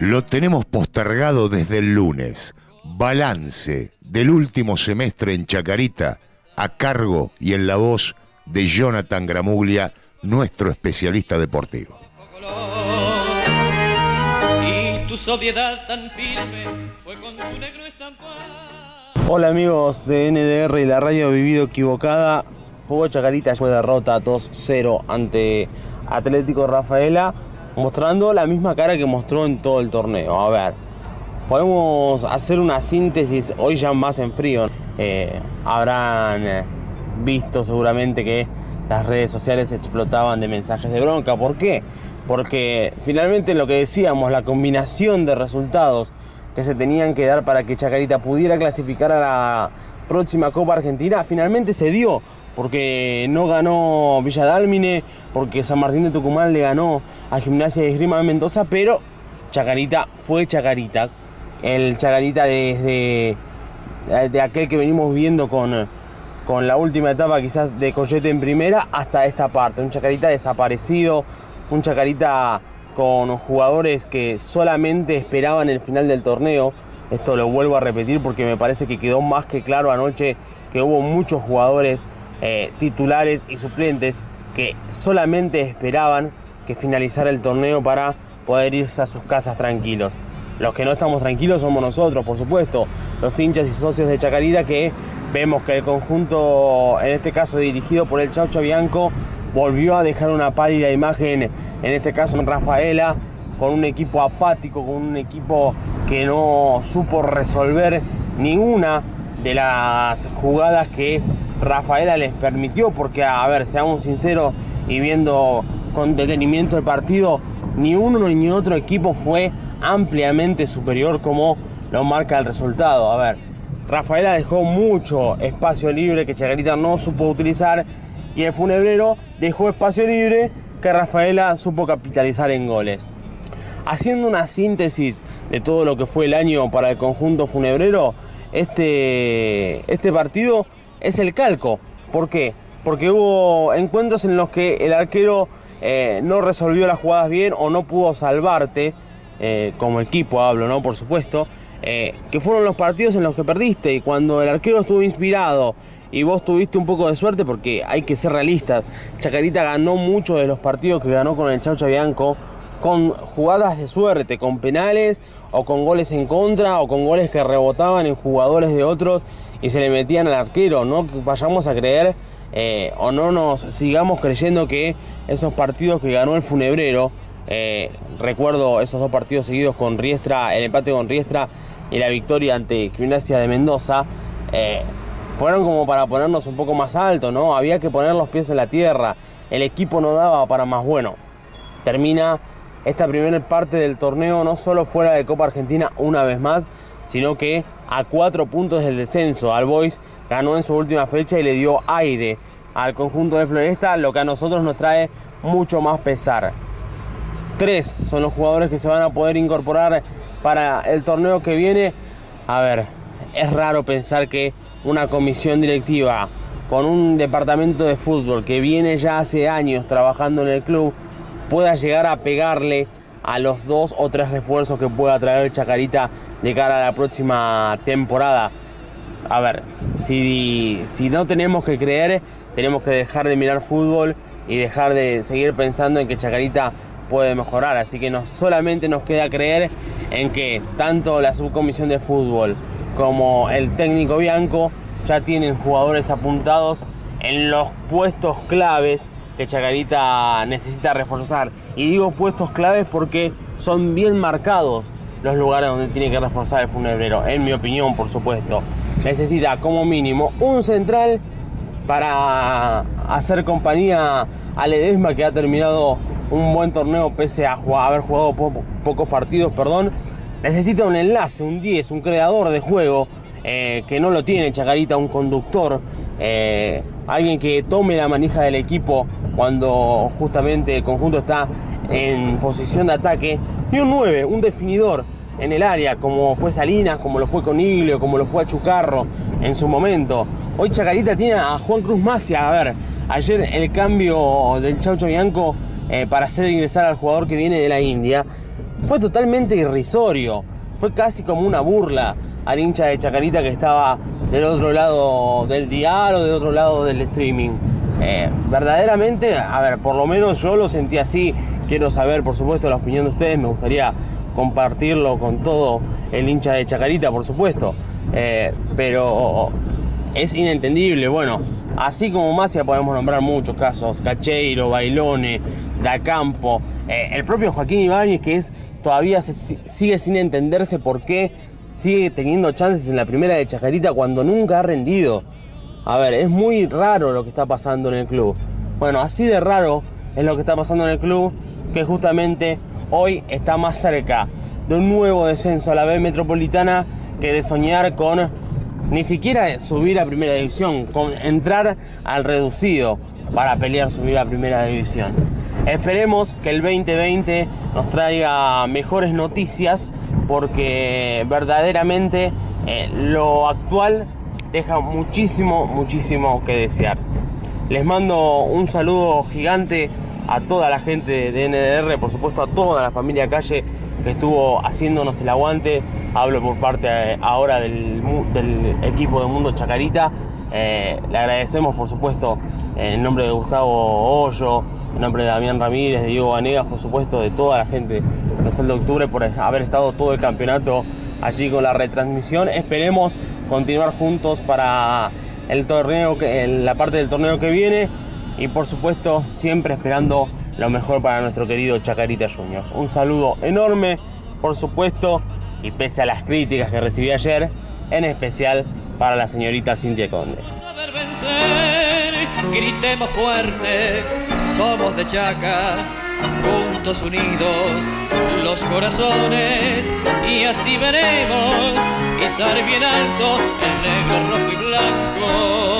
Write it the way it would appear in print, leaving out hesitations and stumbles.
Lo tenemos postergado desde el lunes. Balance del último semestre en Chacarita, a cargo y en la voz de Jonathan Gramuglia, nuestro especialista deportivo. Y tu sobriedad tan firme fue con tu negro estampado. Hola amigos de NDR y la radio Vivido Equivocada. Jugó Chacarita, fue derrota 2-0 ante Atlético Rafaela, mostrando la misma cara que mostró en todo el torneo. A ver, podemos hacer una síntesis hoy ya más en frío. Habrán visto seguramente que las redes sociales explotaban de mensajes de bronca. ¿Por qué? Porque finalmente lo que decíamos, la combinación de resultados que se tenían que dar para que Chacarita pudiera clasificar a la próxima Copa Argentina, finalmente se dio. Porque no ganó Villa Dálmine, porque San Martín de Tucumán le ganó a Gimnasia de Esgrima de Mendoza, pero Chacarita fue Chacarita. El Chacarita de aquel que venimos viendo con la última etapa quizás de Coyete en primera hasta esta parte. Un Chacarita desaparecido, un Chacarita con jugadores que solamente esperaban el final del torneo. Esto lo vuelvo a repetir porque me parece que quedó más que claro anoche que hubo muchos jugadores titulares y suplentes que solamente esperaban que finalizara el torneo para poder irse a sus casas tranquilos. Los que no estamos tranquilos somos nosotros, por supuesto, los hinchas y socios de Chacarita, que vemos que el conjunto, en este caso dirigido por el Chaucho Bianco, volvió a dejar una pálida imagen, en este caso en Rafaela, con un equipo apático, con un equipo que no supo resolver ninguna de las jugadas que Rafaela les permitió, porque, a ver, seamos sinceros y viendo con detenimiento el partido, ni uno ni otro equipo fue ampliamente superior como lo marca el resultado. A ver, Rafaela dejó mucho espacio libre que Chacarita no supo utilizar, y el Funebrero dejó espacio libre que Rafaela supo capitalizar en goles. Haciendo una síntesis de todo lo que fue el año para el conjunto funebrero, este partido es el calco. ¿Por qué? Porque hubo encuentros en los que el arquero no resolvió las jugadas bien o no pudo salvarte, como equipo hablo, ¿no? Por supuesto, que fueron los partidos en los que perdiste, y cuando el arquero estuvo inspirado y vos tuviste un poco de suerte, porque hay que ser realistas, Chacarita ganó muchos de los partidos que ganó con el Chaucha Bianco con jugadas de suerte, con penales o con goles en contra o con goles que rebotaban en jugadores de otros y se le metían al arquero. No vayamos a creer o no nos sigamos creyendo que esos partidos que ganó el Funebrero, recuerdo esos dos partidos seguidos con Riestra, el empate con Riestra y la victoria ante Gimnasia de Mendoza, fueron como para ponernos un poco más alto, ¿no? Había que poner los pies en la tierra, el equipo no daba para más. Bueno, termina esta primera parte del torneo no solo fuera de Copa Argentina una vez más, sino que a 4 puntos del descenso. All Boys ganó en su última fecha y le dio aire al conjunto de Floresta, lo que a nosotros nos trae mucho más pesar. 3 son los jugadores que se van a poder incorporar para el torneo que viene. A ver, es raro pensar que una comisión directiva con un departamento de fútbol que viene ya hace años trabajando en el club pueda llegar a pegarle a los 2 o 3 refuerzos que pueda traer Chacarita de cara a la próxima temporada. A ver, si no tenemos que creer, tenemos que dejar de mirar fútbol y dejar de seguir pensando en que Chacarita puede mejorar. Así que solamente nos queda creer en que tanto la subcomisión de fútbol como el técnico Bianco ya tienen jugadores apuntados en los puestos claves que Chacarita necesita reforzar. Y digo puestos claves porque son bien marcados los lugares donde tiene que reforzar el Funebrero, en mi opinión, por supuesto. Necesita como mínimo un central para hacer compañía a Ledesma, que ha terminado un buen torneo pese a haber jugado pocos partidos, perdón. Necesita un enlace, un 10, un creador de juego, que no lo tiene Chacarita, un conductor, alguien que tome la manija del equipo cuando justamente el conjunto está en posición de ataque, y un 9, un definidor en el área, como fue Salinas, como lo fue Coniglio, como lo fue Achucarro en su momento. Hoy Chacarita tiene a Juan Cruz Macia. A ver, ayer el cambio del Chaucho Bianco para hacer ingresar al jugador que viene de la India fue totalmente irrisorio. Fue casi como una burla al hincha de Chacarita que estaba del otro lado del dial o del otro lado del streaming. Verdaderamente, a ver, por lo menos yo lo sentí así. Quiero saber, por supuesto, la opinión de ustedes. Me gustaría compartirlo con todo el hincha de Chacarita, por supuesto. Pero es inentendible. Bueno, así como Macia podemos nombrar muchos casos. Cacheiro, Bailone, Dacampo, el propio Joaquín Ibáñez, que todavía sigue sin entenderse por qué sigue teniendo chances en la primera de Chacarita cuando nunca ha rendido. A ver, es muy raro lo que está pasando en el club. Bueno, así de raro es lo que está pasando en el club, que justamente hoy está más cerca de un nuevo descenso a la B Metropolitana que de soñar con ni siquiera subir a primera división, con entrar al reducido para pelear subir a primera división. Esperemos que el 2020 nos traiga mejores noticias, porque verdaderamente lo actual deja muchísimo que desear. Les mando un saludo gigante a toda la gente de NDR, por supuesto a toda la familia Calle que estuvo haciéndonos el aguante. Hablo por parte ahora del equipo de Mundo Chacarita. Le agradecemos, por supuesto, en nombre de Gustavo Hoyo, en nombre de Damián Ramírez, de Diego Vanegas, por supuesto, de toda la gente de Sol de Octubre, por haber estado todo el campeonato allí con la retransmisión. Esperemos continuar juntos para el torneo, la parte del torneo que viene, y por supuesto siempre esperando lo mejor para nuestro querido Chacarita Juniors. Un saludo enorme, por supuesto, y pese a las críticas que recibí ayer, en especial para la señorita Cintia Conde. Saber vencer, gritemos fuerte, somos de Chaca, juntos unidos los corazones, y así veremos izar bien alto el negro, rojo y blanco.